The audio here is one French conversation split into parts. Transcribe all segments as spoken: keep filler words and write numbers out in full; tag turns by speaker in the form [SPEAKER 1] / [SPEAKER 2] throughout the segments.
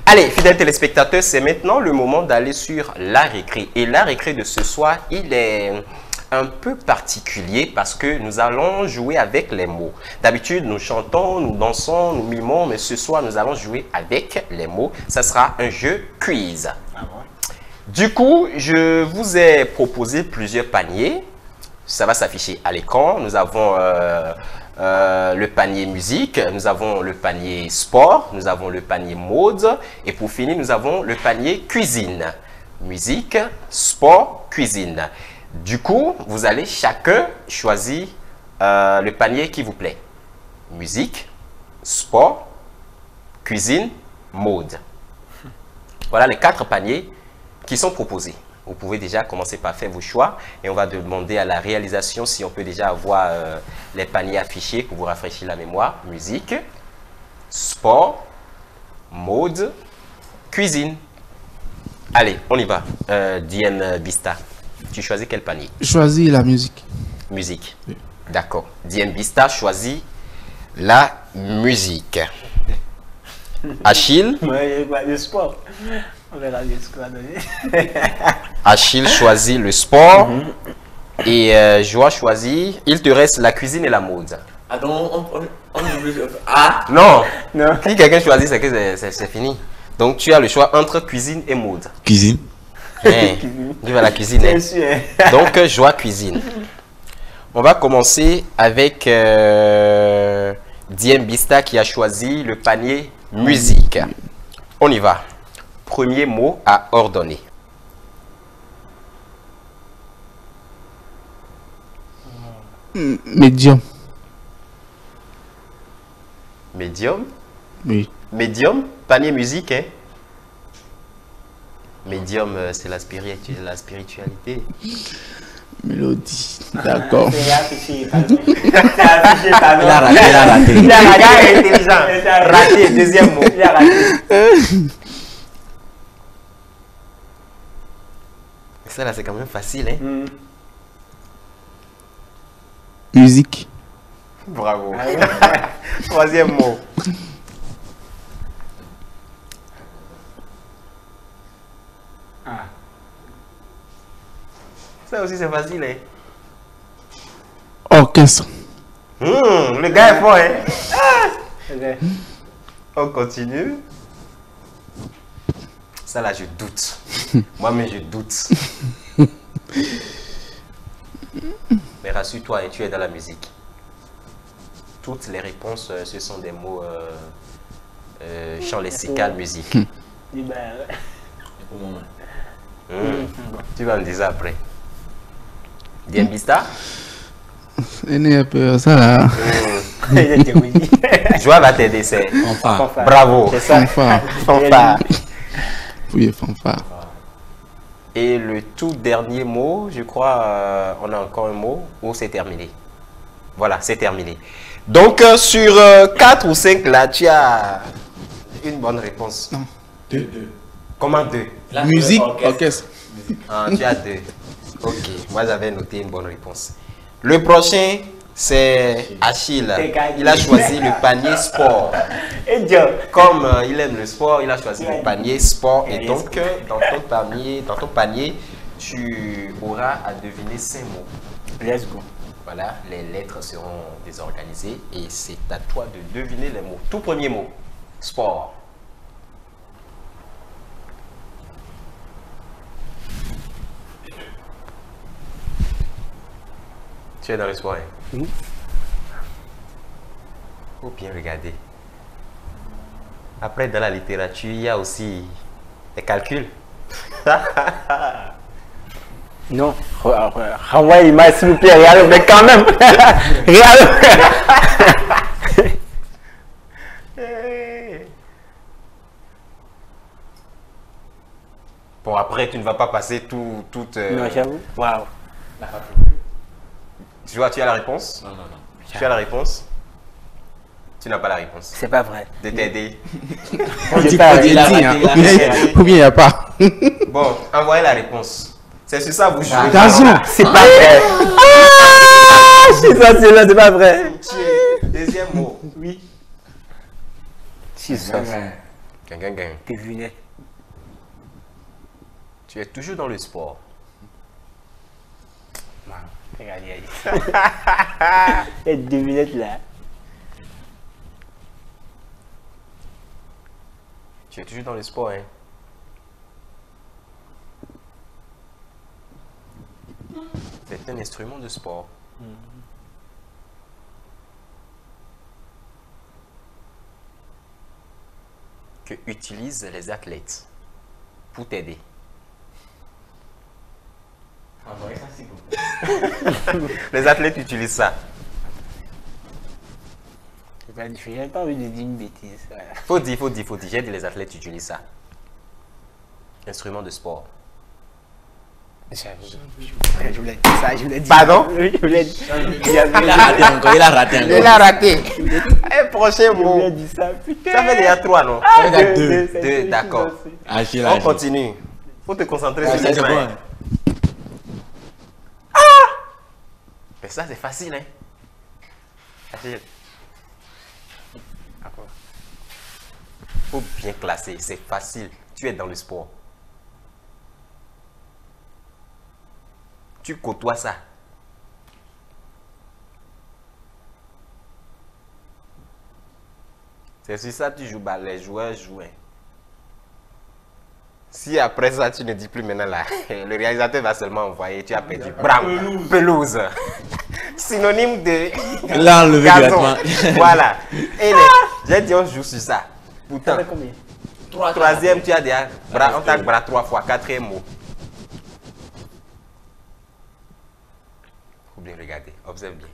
[SPEAKER 1] Allez, fidèles téléspectateurs, c'est maintenant le moment d'aller sur la récré. Et la récré de ce soir, il est un peu particulier parce que nous allons jouer avec les mots. D'habitude, nous chantons, nous dansons, nous mimons, mais ce soir, nous allons jouer avec les mots. Ça sera un jeu quiz. Ah bon? Du coup, je vous ai proposé plusieurs paniers. Ça va s'afficher à l'écran. Nous avons euh, euh, le panier musique, nous avons le panier sport, nous avons le panier mode et pour finir, nous avons le panier cuisine. Musique, sport, cuisine. Du coup, vous allez chacun choisir euh, le panier qui vous plaît. Musique, sport, cuisine, mode. Voilà les quatre paniers qui sont proposés. Vous pouvez déjà commencer par faire vos choix et on va demander à la réalisation si on peut déjà avoir euh, les paniers affichés pour vous rafraîchir la mémoire. Musique, sport, mode, cuisine. Allez, on y va. Euh, Diem Bista, tu choisis quel panier?
[SPEAKER 2] Choisis la musique.
[SPEAKER 1] Musique. Oui. D'accord. Diem Bista choisit la musique. Achille?
[SPEAKER 3] Le sport. On verra bien ce qu'on va donner.
[SPEAKER 1] Achille choisit le sport. Mm-hmm. Et euh, Joa choisit. Il te reste la cuisine et la mode.
[SPEAKER 4] Ah non, on, on, on, ah
[SPEAKER 1] non, non. Si quelqu'un choisit, c'est que c'est fini. Donc tu as le choix entre cuisine et mode.
[SPEAKER 2] Cuisine.
[SPEAKER 1] Hey, tu vas la cuisine. Hein. Donc Joa cuisine. On va commencer avec euh, Diem Bista qui a choisi le panier musique. On y va. Premier mot à ordonner.
[SPEAKER 2] Médium.
[SPEAKER 1] Médium?
[SPEAKER 2] Oui.
[SPEAKER 1] Médium? Panier musique, hein? Médium, c'est la, spiritu la spiritualité.
[SPEAKER 2] Mélodie. D'accord.
[SPEAKER 3] C'est affiché, pardon. C'est affiché, pardon.
[SPEAKER 1] Il a raté, il a raté. Il a raté, il est intelligent. Raté, deuxième mot. Il a raté. Ça là, c'est quand même facile, hein? Mm.
[SPEAKER 2] Musique.
[SPEAKER 1] Bravo. Troisième mot. Ah. Ça aussi, c'est facile, hein?
[SPEAKER 2] Orchestre.
[SPEAKER 1] Mmh, le gars est fort, hein? On continue. Ça là, je doute. Moi-même, je doute. Mais rassure-toi, tu es dans la musique. Toutes les réponses, euh, ce sont des mots euh, euh, chant lexical, musique. Mmh. Tu vas me dire ça après. Diem Bista?
[SPEAKER 2] Ça là.
[SPEAKER 1] Mmh. Joie va t'aider, c'est.
[SPEAKER 2] Fanfare.
[SPEAKER 1] Bravo.
[SPEAKER 2] Fanfare.
[SPEAKER 1] Fanfare.
[SPEAKER 2] Oui, fanfare.
[SPEAKER 1] Et le tout dernier mot, je crois, euh, on a encore un mot ou c'est terminé. Voilà, c'est terminé. Donc, euh, sur euh, quatre ou cinq, là, tu as une bonne réponse.
[SPEAKER 2] Non, deux. deux.
[SPEAKER 1] Comment deux?
[SPEAKER 2] La musique, orchestre. orchestre.
[SPEAKER 1] Ah, tu as deux. Ok, moi j'avais noté une bonne réponse. Le prochain, c'est Achille. Il a choisi le panier sport. Comme euh, il aime le sport, il a choisi le panier sport. Et donc, euh, dans, ton panier, dans ton panier, tu auras à deviner cinq mots.
[SPEAKER 3] Let's go.
[SPEAKER 1] Voilà, les lettres seront désorganisées et c'est à toi de deviner les mots. Tout premier mot, sport. Tu es dans le sport, hein?
[SPEAKER 3] Oui.
[SPEAKER 1] Faut bien regarder. Après, dans la littérature, il y a aussi les calculs.
[SPEAKER 3] Non, renvoie l'image s'il vous plaît, regardez, mais quand même, regardez.
[SPEAKER 1] Bon, après, tu ne vas pas passer tout... tout euh...
[SPEAKER 3] Non, j'avoue. Waouh.
[SPEAKER 1] Tu vois, tu as la réponse?
[SPEAKER 4] Non, non, non.
[SPEAKER 1] Tu as la réponse? Tu n'as pas la réponse.
[SPEAKER 3] C'est pas vrai.
[SPEAKER 1] De t'aider.
[SPEAKER 2] On dit pas dit, hein. Ou bien il n'y a pas.
[SPEAKER 1] Bon, envoyez la réponse. C'est sur ça vous jouez.
[SPEAKER 2] Attention.
[SPEAKER 3] C'est pas vrai. Ah, c'est ça, c'est là, c'est pas vrai.
[SPEAKER 1] Deuxième mot.
[SPEAKER 3] Oui. C'est ça.
[SPEAKER 1] Quelqu'un gagne.
[SPEAKER 3] Devinette.
[SPEAKER 1] Tu es toujours dans le sport.
[SPEAKER 3] Non, regardez. Les devinettes là.
[SPEAKER 1] Tu es toujours dans le sport, hein. C'est un instrument de sport. Que utilisent les athlètes pour t'aider.
[SPEAKER 4] Ah, ouais, ça c'est beaucoup.
[SPEAKER 1] Les athlètes utilisent ça.
[SPEAKER 3] Je n'ai pas envie de dire une bêtise. Voilà.
[SPEAKER 1] Faut dire, faut dire, faut dire. J'ai dit les athlètes utilisent ça. Instrument de sport.
[SPEAKER 3] Je, je, je voulais dire ça, je voulais dire.
[SPEAKER 1] Pardon?
[SPEAKER 3] Oui, je voulais dire.
[SPEAKER 4] Il a raté encore, il a raté encore.
[SPEAKER 1] Il a raté. Eh, prochain
[SPEAKER 3] Je
[SPEAKER 1] mot.
[SPEAKER 3] voulais dire ça, putain.
[SPEAKER 1] Ça fait déjà trois, non?
[SPEAKER 3] Ah,
[SPEAKER 4] Il y a deux.
[SPEAKER 3] c'est
[SPEAKER 1] Deux,
[SPEAKER 3] deux,
[SPEAKER 1] d'accord.
[SPEAKER 3] c'est-
[SPEAKER 4] Achille,
[SPEAKER 1] On
[SPEAKER 4] Achille.
[SPEAKER 1] continue. Faut te concentrer
[SPEAKER 4] Ah,
[SPEAKER 1] sur
[SPEAKER 4] c'est
[SPEAKER 1] les
[SPEAKER 4] bon.
[SPEAKER 1] mains. Mais ça, c'est facile, hein? Achille. Faut bien classer, c'est facile. Tu es dans le sport. Tu côtoies ça. C'est sur ça que tu joues, bah, les joueurs jouent. hein. Si après ça, tu ne dis plus maintenant là, le réalisateur va seulement envoyer, tu as perdu. Bram, pelouse. Synonyme de
[SPEAKER 4] Il a enlevé
[SPEAKER 1] gazon.
[SPEAKER 4] gratuitement.
[SPEAKER 1] Voilà. Et les- j'ai dit on joue sur ça. Pourtant,
[SPEAKER 3] Ça fait combien?
[SPEAKER 4] Trois,
[SPEAKER 1] troisième, tu as déjà bras, on t'a bras trois fois, quatrième mot. Faut bien regarder, observe bien.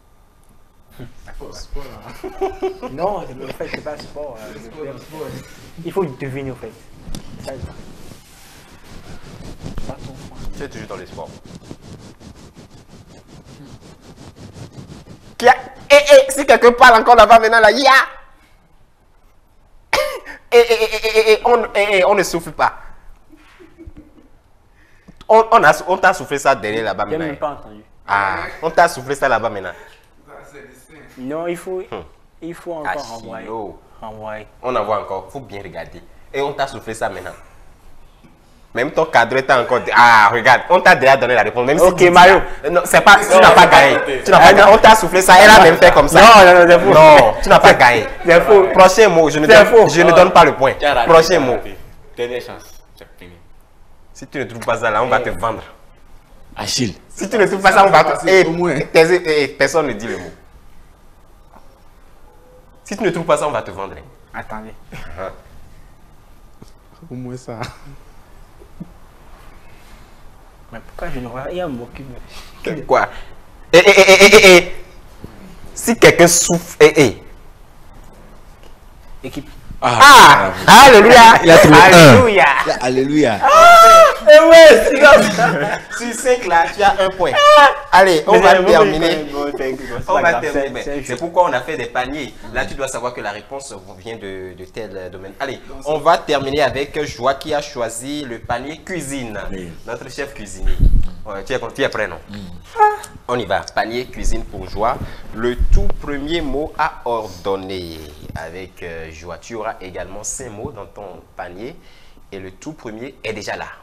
[SPEAKER 3] Non, c'est- en fait, c'est pas sport. euh, je- Il faut deviner, en fait. Ça, pas ton point.
[SPEAKER 1] Tu es toujours dans le sport. Qui a... Eh, eh, si quelqu'un parle encore là-bas maintenant, là, ya! Eh, eh, eh, eh, eh, eh, on, eh, eh, on ne souffle pas. On, on a- on t'a soufflé ça derrière là-bas
[SPEAKER 3] J'ai
[SPEAKER 1] maintenant.
[SPEAKER 3] même pas entendu.
[SPEAKER 1] Ah, on t'a soufflé ça là-bas maintenant.
[SPEAKER 3] Non, il faut,
[SPEAKER 1] Hmm.
[SPEAKER 3] il faut encore
[SPEAKER 1] Achille,
[SPEAKER 3] renvoyer.
[SPEAKER 1] oh.
[SPEAKER 3] Renvoyer.
[SPEAKER 1] On en voit encore, faut bien regarder. Et on t'a soufflé ça maintenant. Même ton cadre t'a encore dit, ah, regarde, on t'a déjà donné la réponse. Même si
[SPEAKER 3] Ok,
[SPEAKER 1] tu dis-
[SPEAKER 3] Mario.
[SPEAKER 1] Non, c'est pas, tu n'as pas gagné. Tu n'as pas
[SPEAKER 3] Ah,
[SPEAKER 1] gagné.
[SPEAKER 3] non.
[SPEAKER 1] On t'a soufflé ça, elle a même fait comme ça.
[SPEAKER 3] Non, non, non, c'est faux.
[SPEAKER 1] Non, tu n'as pas gagné.
[SPEAKER 3] C'est faux.
[SPEAKER 1] Prochain mot, je ne,
[SPEAKER 3] C'est
[SPEAKER 1] donne,
[SPEAKER 3] faux.
[SPEAKER 1] je ne donne pas le point.
[SPEAKER 4] Tu as raté, tu
[SPEAKER 1] Prochain
[SPEAKER 4] as
[SPEAKER 1] mot.
[SPEAKER 4] raté. Dernière chance. C'est fini.
[SPEAKER 1] Si tu ne trouves pas ça là, on va te vendre.
[SPEAKER 4] Achille.
[SPEAKER 1] Si tu ne trouves pas ça, on va te...
[SPEAKER 2] passer
[SPEAKER 1] Eh,
[SPEAKER 2] au moins.
[SPEAKER 1] tes- eh, personne ne dit le mot. Si tu ne trouves pas ça, on va te vendre.
[SPEAKER 3] Attendez.
[SPEAKER 2] Au moins ça.
[SPEAKER 3] Mais pourquoi je ne vois rien m'occupe?
[SPEAKER 1] Quoi? Eh, eh, eh, eh, eh, eh. Si quelqu'un souffle, eh, eh.
[SPEAKER 3] Équipe.
[SPEAKER 1] Ah, alléluia.
[SPEAKER 4] Il a trouvé un.
[SPEAKER 1] Alléluia.
[SPEAKER 4] Alléluia.
[SPEAKER 1] Eh ouais, c'est comme sur cinq là, tu as un point. Allez, on va terminer. On va terminer. C'est pourquoi on a fait des paniers. Là, tu dois savoir que la réponse vient de, de tel domaine. Allez, on va terminer avec Joie qui a choisi le panier cuisine.
[SPEAKER 4] Oui.
[SPEAKER 1] Notre chef cuisinier. Ouais, tu, es, tu es prêt, non? On y va. Panier cuisine pour Joie. Le tout premier mot à ordonner. Avec euh, Joie, tu auras également cinq mots dans ton panier. Et le tout premier est déjà là.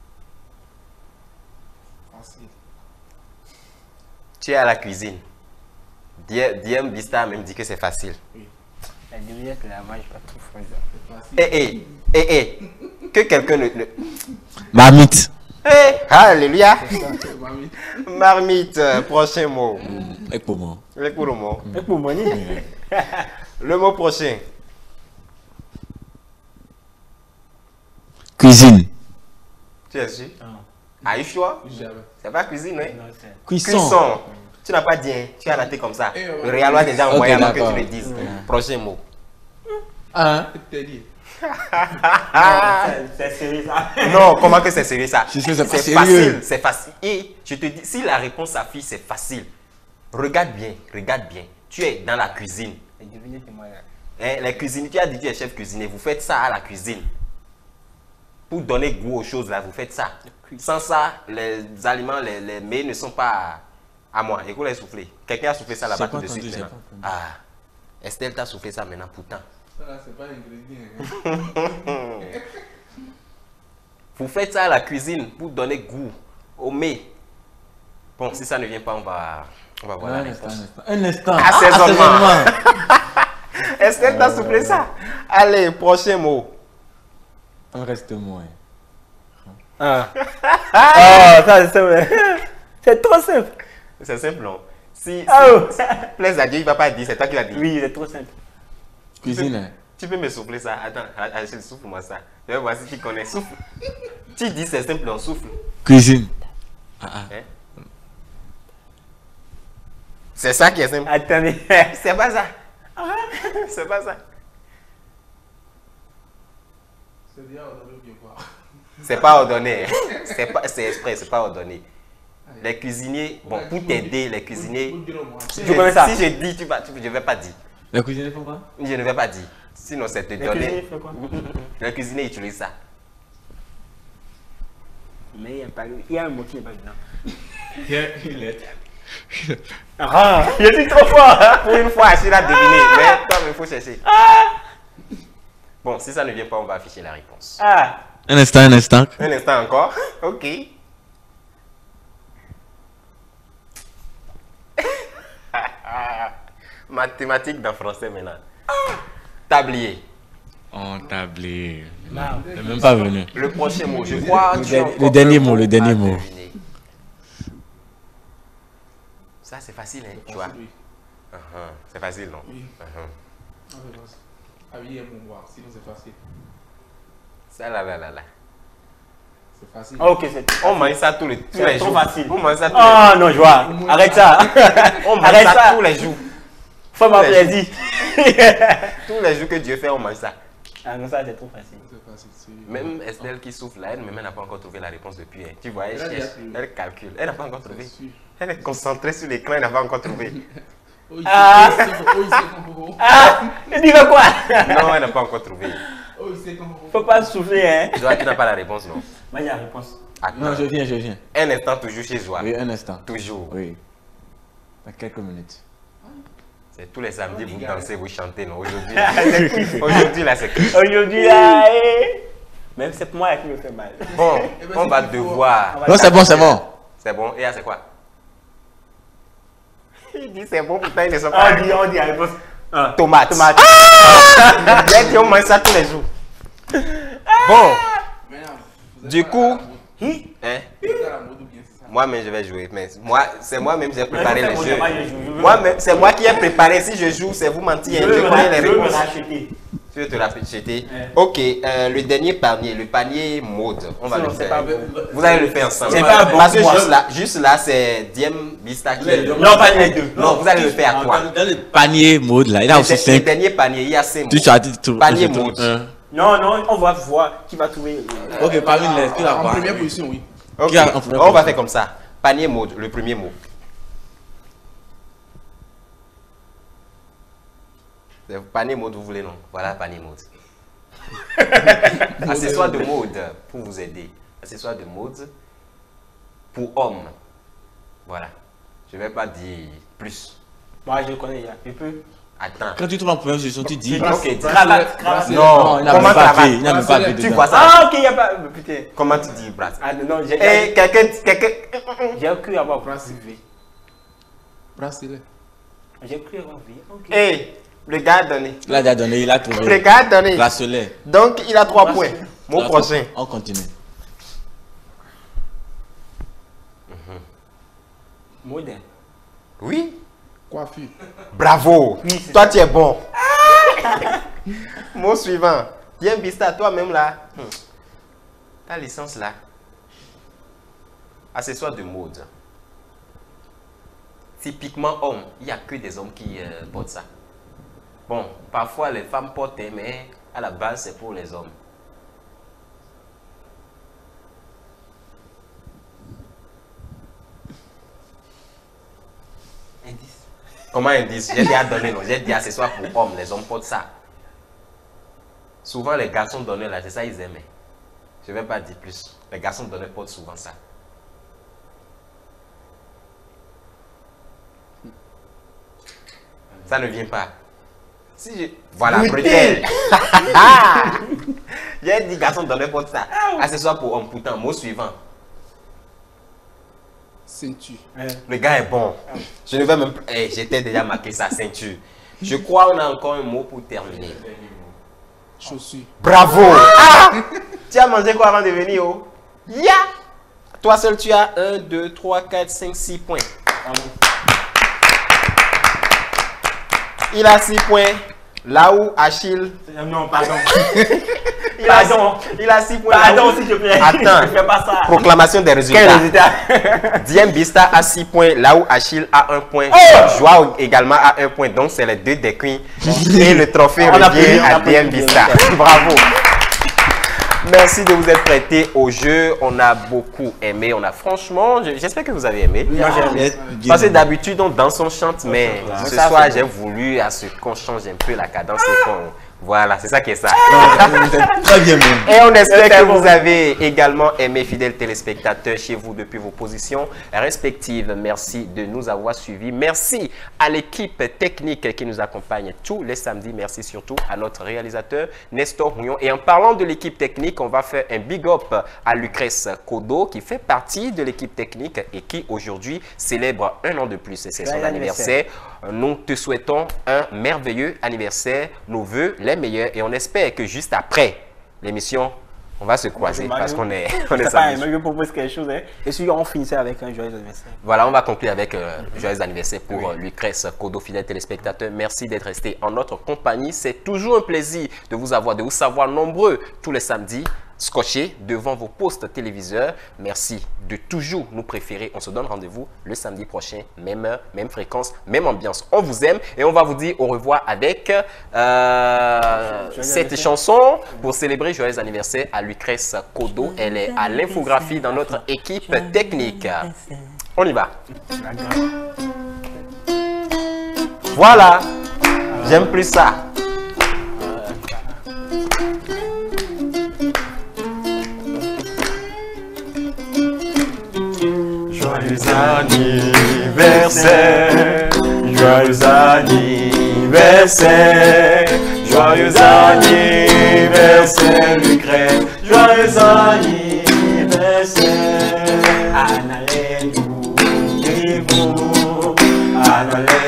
[SPEAKER 1] Tu es à la cuisine. Diem Bista a même dit que c'est facile.
[SPEAKER 3] La devinette là, moi, je pas trop fort.
[SPEAKER 1] Eh, eh, eh, eh. Que quelqu'un ne... ne...
[SPEAKER 4] Marmite.
[SPEAKER 1] Eh, alléluia. Marmite, euh, prochain mot.
[SPEAKER 4] Et pour moi.
[SPEAKER 1] Le pour le mot.
[SPEAKER 3] Et pour moi,
[SPEAKER 1] Le mot prochain.
[SPEAKER 4] Cuisine.
[SPEAKER 1] Tu es sûr? Are you sure? C'est pas cuisine, oui?
[SPEAKER 4] Cuisson.
[SPEAKER 1] Cuisson. Tu n'as pas dit, hein. Tu as raté comme ça. Le réel a déjà
[SPEAKER 4] Ok,
[SPEAKER 1] envoyé avant que
[SPEAKER 4] d'accord.
[SPEAKER 1] tu le dises. Prochain mot.
[SPEAKER 4] Un.
[SPEAKER 3] c'est sérieux ça.
[SPEAKER 1] Non, comment que c'est sérieux ça?
[SPEAKER 4] Je sais, c'est pas
[SPEAKER 1] C'est
[SPEAKER 4] sérieux.
[SPEAKER 1] facile, c'est facile. Et je te dis, si la réponse s'affiche, c'est facile. Regarde bien, regarde bien. Tu es dans la cuisine.
[SPEAKER 3] La devinette, c'est moi là.
[SPEAKER 1] Hein, les cuisiniers, tu as dit que tu es chef cuisinier, vous faites ça à la cuisine. Pour donner goût aux choses là, vous faites ça. Sans ça, les aliments, les, les mets ne sont pas à moi. Écoute les souffler. Quelqu'un a soufflé ça là-bas
[SPEAKER 4] J'ai
[SPEAKER 1] tout
[SPEAKER 4] pas
[SPEAKER 1] de suite
[SPEAKER 4] entendu, j'ai
[SPEAKER 1] maintenant.
[SPEAKER 4] pas entendu.
[SPEAKER 1] Ah, Estelle t'a soufflé ça maintenant pourtant.
[SPEAKER 2] Ça là, c'est pas ingrédient.
[SPEAKER 1] Vous faites ça à la cuisine pour donner goût au mets. Bon, si ça ne vient pas, on va, on va voir la
[SPEAKER 2] Un instant,
[SPEAKER 1] réponse.
[SPEAKER 2] un instant. Un instant.
[SPEAKER 1] Assaisonnement. Est-ce qu'elle t'a soufflé ça? Allez, prochain mot.
[SPEAKER 2] Un reste moins.
[SPEAKER 3] Ah. Ah, ça c'est simple. C'est trop simple.
[SPEAKER 1] C'est simple, non? Si, si
[SPEAKER 3] Ah, oh.
[SPEAKER 1] plaise à Dieu, il ne va pas dire, c'est toi qui l'as dit.
[SPEAKER 3] Oui, c'est trop simple.
[SPEAKER 2] Cuisine. hein.
[SPEAKER 1] Tu peux me souffler ça? Attends, Achille, souffle-moi ça. Je vais voir si tu connais. Souffle. Tu dis c'est simple, on souffle.
[SPEAKER 2] Cuisine. Ah, ah.
[SPEAKER 1] Hein? C'est ça qui est simple.
[SPEAKER 3] Attendez.
[SPEAKER 1] C'est pas ça. C'est pas ça.
[SPEAKER 2] C'est bien ordonné ou bien quoi?
[SPEAKER 1] C'est pas ordonné. C'est pas, c'est exprès, c'est pas ordonné. Les cuisiniers, bon, pour t'aider, les cuisiniers. Si
[SPEAKER 3] Tu connais ça?
[SPEAKER 1] je, si je dis, tu vas, tu, je ne vais pas dire.
[SPEAKER 2] La cuisine font quoi?
[SPEAKER 1] Je ne vais pas dire. Sinon, c'est te
[SPEAKER 3] Les
[SPEAKER 1] donner.
[SPEAKER 3] cuisiniers font quoi?
[SPEAKER 1] Les cuisiniers utilisent ça.
[SPEAKER 3] Mais il y a pas- il y a un mot qui n'est pas dedans.
[SPEAKER 2] Il est.
[SPEAKER 3] Ah, il dit trop fort.
[SPEAKER 1] Pour une fois, Achille a deviné. Mais toi, il faut chercher. Bon, si ça ne vient pas, on va afficher la réponse.
[SPEAKER 3] Ah,
[SPEAKER 2] Un instant, un instant.
[SPEAKER 1] Un instant encore. Ok. Mathématiques dans français maintenant. Tablier.
[SPEAKER 2] On tablé.
[SPEAKER 3] non.
[SPEAKER 2] Il n'est même pas venu.
[SPEAKER 1] Le prochain mot, je crois.
[SPEAKER 2] Le
[SPEAKER 1] tu as
[SPEAKER 2] der-
[SPEAKER 1] encore
[SPEAKER 2] le dernier
[SPEAKER 1] un
[SPEAKER 2] mot, le dernier
[SPEAKER 1] à
[SPEAKER 2] mot.
[SPEAKER 1] deviner. Ça, c'est facile, hein, tu vois.
[SPEAKER 2] Oui.
[SPEAKER 1] Uh-huh. C'est facile, non?
[SPEAKER 2] Oui.
[SPEAKER 1] Uh-huh.
[SPEAKER 2] Habiller mon boire, sinon c'est facile.
[SPEAKER 1] Ça, là, là, là, là.
[SPEAKER 2] C'est facile.
[SPEAKER 3] Ok, c'est
[SPEAKER 1] On mange ça tous les, tous
[SPEAKER 3] C'est
[SPEAKER 1] les
[SPEAKER 3] trop
[SPEAKER 1] jours.
[SPEAKER 3] facile.
[SPEAKER 1] On mange ça tous les
[SPEAKER 3] Oh non, je vois. Arrête ça.
[SPEAKER 1] On mange
[SPEAKER 3] Arrête
[SPEAKER 1] ça,
[SPEAKER 3] ça.
[SPEAKER 1] tous les jours.
[SPEAKER 3] Faut m'en
[SPEAKER 1] Tous les
[SPEAKER 3] plaisir.
[SPEAKER 1] Tous les jours que Dieu fait, on mange ça.
[SPEAKER 3] Ah non, ça c'est trop facile.
[SPEAKER 2] C'est facile. c'est-
[SPEAKER 1] Même Estelle qui souffle là, elle-même elle n'a pas encore trouvé la réponse depuis. hein. Tu vois, elle
[SPEAKER 2] Elle a déjà
[SPEAKER 1] cherche,
[SPEAKER 2] trouvé.
[SPEAKER 1] elle calcule. Elle n'a pas encore trouvé.
[SPEAKER 2] C'est sûr.
[SPEAKER 1] Elle est concentrée sur l'écran, elle n'a pas encore trouvé.
[SPEAKER 2] Oh, il
[SPEAKER 3] Ah.
[SPEAKER 2] sait- oh, il sait qu'on peut-
[SPEAKER 3] Ah, il dit quoi?
[SPEAKER 1] Non, elle n'a pas encore trouvé.
[SPEAKER 2] oh, il sait qu'on peut-
[SPEAKER 3] Faut pas souffler, hein.
[SPEAKER 1] Joa, tu n'as pas la réponse, non?
[SPEAKER 3] Moi j'ai la réponse.
[SPEAKER 1] Attends.
[SPEAKER 2] Non, je viens, je viens.
[SPEAKER 1] Un instant, toujours chez Joa.
[SPEAKER 2] Oui, un instant.
[SPEAKER 1] Toujours.
[SPEAKER 2] Oui. Dans quelques minutes.
[SPEAKER 1] C'est tous les samedis, vous dansez, vous chantez, non? Aujourd'hui, là, aujourd'hui, là, c'est que-
[SPEAKER 3] Aujourd'hui, là, eh. Même c'est pour moi qui me fait mal.
[SPEAKER 1] Bon,
[SPEAKER 2] Eh ben,
[SPEAKER 1] on
[SPEAKER 2] c'est
[SPEAKER 1] va
[SPEAKER 2] qu'il faut-
[SPEAKER 1] devoir.
[SPEAKER 2] Non, c'est bon, c'est bon.
[SPEAKER 1] C'est bon. Et là, c'est quoi? Il dit c'est bon, pourtant, ils ne sont
[SPEAKER 3] On
[SPEAKER 1] pas.
[SPEAKER 3] dit, on dit la réponse. Ah.
[SPEAKER 1] Tomate.
[SPEAKER 3] Tomate.
[SPEAKER 1] J'ai dit, on mange ça tous les jours. Bon, du coup,
[SPEAKER 3] Hi.
[SPEAKER 1] hein? Moi-même, je vais jouer. Mais moi, c'est moi-même qui ai préparé
[SPEAKER 3] Ouais,
[SPEAKER 1] les
[SPEAKER 3] c'est
[SPEAKER 1] jeux.
[SPEAKER 3] moi, je joue, je veux-
[SPEAKER 1] Moi-même, c'est moi qui ai préparé. Si je joue, c'est vous mentir.
[SPEAKER 3] Je
[SPEAKER 1] Je
[SPEAKER 3] veux me
[SPEAKER 1] connais les
[SPEAKER 3] ra- je veux me
[SPEAKER 1] réponses.
[SPEAKER 3] racheter.
[SPEAKER 1] Tu veux te la jeter?
[SPEAKER 3] Ouais.
[SPEAKER 1] Ok, euh, le dernier panier, le panier mode. On va
[SPEAKER 3] Non,
[SPEAKER 1] le
[SPEAKER 3] c'est
[SPEAKER 1] faire.
[SPEAKER 3] pas bon.
[SPEAKER 1] Vous allez le faire ensemble.
[SPEAKER 3] C'est pas bon
[SPEAKER 1] Parce que
[SPEAKER 3] pour moi.
[SPEAKER 1] juste là, juste là, c'est Diem Bista qui est le-
[SPEAKER 3] Non, pas les deux.
[SPEAKER 1] Non, vous allez le faire à toi.
[SPEAKER 2] Dans le panier mode là, il a aussi
[SPEAKER 1] Le
[SPEAKER 2] cinq.
[SPEAKER 1] dernier panier, il y a cinq mots.
[SPEAKER 2] Tu tu as dit tout.
[SPEAKER 1] Panier
[SPEAKER 2] tout-
[SPEAKER 1] mode.
[SPEAKER 2] un.
[SPEAKER 3] Non, non, on va voir qui va trouver. euh,
[SPEAKER 2] Ok, parmi les. Qui va
[SPEAKER 5] En
[SPEAKER 2] voir?
[SPEAKER 5] première position, oui.
[SPEAKER 1] Ok,
[SPEAKER 2] Qui a- en première
[SPEAKER 1] on va
[SPEAKER 2] position.
[SPEAKER 1] faire comme ça. Panier mode, le premier mot. Le panier mode, vous voulez non? Voilà panier mode. Accessoire de mode pour vous aider. Accessoire de mode pour homme. Voilà. Je ne vais pas dire plus.
[SPEAKER 3] Moi, je connais, il y a. Je peux.
[SPEAKER 1] Attends.
[SPEAKER 2] Quand tu trouves en première position, tu dis.
[SPEAKER 1] Ok, dis.
[SPEAKER 3] Cravate, cravate.
[SPEAKER 1] Non,
[SPEAKER 2] il n'a
[SPEAKER 1] comment
[SPEAKER 2] même pas
[SPEAKER 1] cravate?
[SPEAKER 2] fait. Il n'a même pas fait
[SPEAKER 1] Tu
[SPEAKER 2] dedans.
[SPEAKER 1] vois ça?
[SPEAKER 3] Ah, ok, il n'y a pas. Putain.
[SPEAKER 1] Comment tu dis, Brass?
[SPEAKER 3] Ah, non, j'ai
[SPEAKER 1] Et quelqu'un, quelqu'un.
[SPEAKER 3] j'ai cru avoir vu.
[SPEAKER 5] Bracelet.
[SPEAKER 3] J'ai cru avoir vu. Ok.
[SPEAKER 1] Et le gars a donné.
[SPEAKER 2] Il a déjà donné, il a
[SPEAKER 1] Le
[SPEAKER 2] trouvé.
[SPEAKER 1] gars a donné.
[SPEAKER 2] Bracelet.
[SPEAKER 1] Donc, il a trois
[SPEAKER 3] Bracelet.
[SPEAKER 1] points. Mot prochain.
[SPEAKER 2] On continue.
[SPEAKER 3] Moderne.
[SPEAKER 1] Oui.
[SPEAKER 5] Coiffure.
[SPEAKER 1] Bravo.
[SPEAKER 3] Oui, c'est
[SPEAKER 1] Toi, tu es bon. Mot suivant. Tiens, Bista, toi-même là. Hmm. Ta licence là. Accessoire de mode. Typiquement homme. Il n'y a que des hommes qui euh, portent ça. Bon, parfois les femmes portent, hein, mais à la base, c'est pour les hommes.
[SPEAKER 3] Indice.
[SPEAKER 1] Comment indice? J'ai déjà donné, non? J'ai dit accessoire pour hommes. Les hommes portent ça. Souvent, les garçons donnent là, c'est ça ils aimaient. Je ne vais pas dire plus. Les garçons donnent portent souvent ça. Ça ne vient pas. Si je... Voilà, bretelle. J'ai dit, garçon, dans n'importe ça. Accessoire pour homme, pourtant, mot suivant.
[SPEAKER 5] Ceinture.
[SPEAKER 1] Le gars est bon. Je ne vais même pas... Hey, j'étais déjà marqué sa ceinture. Je crois qu'on a encore un mot pour terminer.
[SPEAKER 5] Chaussure.
[SPEAKER 1] Bravo. Ah! Tu as mangé quoi avant de venir? Oh? Ya! Toi seul, tu as un, deux, trois, quatre, cinq, six points. Il a six points. Là où Achille...
[SPEAKER 3] Non, pardon.
[SPEAKER 1] Il a, il a six points.
[SPEAKER 3] Pardon, s'il te plaît.
[SPEAKER 1] Attends.
[SPEAKER 3] Je fais pas ça.
[SPEAKER 1] Proclamation des résultats.
[SPEAKER 3] Quel résultat?
[SPEAKER 1] Diem Bista a six points, là où Achille a un point.
[SPEAKER 3] Oh!
[SPEAKER 1] Joao également a un point. Donc, c'est les deux des queens. Et le trophée
[SPEAKER 3] On a
[SPEAKER 1] revient
[SPEAKER 3] pris, on
[SPEAKER 1] à
[SPEAKER 3] a pris.
[SPEAKER 1] Diem Bista. Bravo. Merci de vous être prêtés au jeu. On a beaucoup aimé. On a franchement, je- j'espère que vous avez aimé.
[SPEAKER 3] Moi, j'ai aimé.
[SPEAKER 1] Parce que d'habitude, on danse, on chante, mais ce
[SPEAKER 3] Ça,
[SPEAKER 1] soir,
[SPEAKER 3] c'est
[SPEAKER 1] j'ai
[SPEAKER 3] bon.
[SPEAKER 1] voulu à ce qu'on change un peu la cadence et qu'on... Voilà, c'est ça qui est ça.
[SPEAKER 4] Très bien, même.
[SPEAKER 1] Et on espère
[SPEAKER 3] Très
[SPEAKER 1] que
[SPEAKER 3] bon.
[SPEAKER 1] vous avez également aimé, fidèles téléspectateurs, chez vous depuis vos positions respectives. Merci de nous avoir suivis. Merci à l'équipe technique qui nous accompagne tous les samedis. Merci surtout à notre réalisateur Nestor Rouillon. Et en parlant de l'équipe technique, on va faire un big up à Lucrèce Kodo qui fait partie de l'équipe technique et qui aujourd'hui célèbre un an de plus. C'est son
[SPEAKER 3] Joyeux
[SPEAKER 1] anniversaire. Nous te souhaitons un merveilleux anniversaire. Nos voeux les meilleurs et on espère que juste après l'émission, on va se croiser parce qu'on est, on est
[SPEAKER 3] C'est pas,
[SPEAKER 1] samedi.
[SPEAKER 3] mais je propose quelque chose. Hein. Et si on finissait avec un joyeux anniversaire.
[SPEAKER 1] Voilà, on va conclure avec euh, joyeux anniversaire pour euh, Lucrèce Kodo, fidèle téléspectateur. Merci d'être resté en notre compagnie. C'est toujours un plaisir de vous avoir, de vous savoir nombreux tous les samedis, scotchés devant vos postes téléviseurs. Merci de toujours nous préférer. On se donne rendez-vous le samedi prochain, même heure, même fréquence, même ambiance. On vous aime et on va vous dire au revoir avec euh, cette chanson pour célébrer joyeux anniversaire à Lucrèce Kodo. Elle est à l'infographie dans notre équipe technique. On y va. Voilà. J'aime plus ça. Joyeux anniversaire, joyeux anniversaire, joyeux anniversaire Lucrèce, joyeux anniversaire. Alléluia, Alléluia.